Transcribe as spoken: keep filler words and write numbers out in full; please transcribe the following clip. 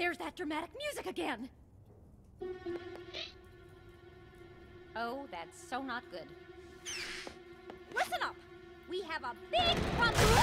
There's that dramatic music again! Oh, that's so not good. Listen up! We have a big problem!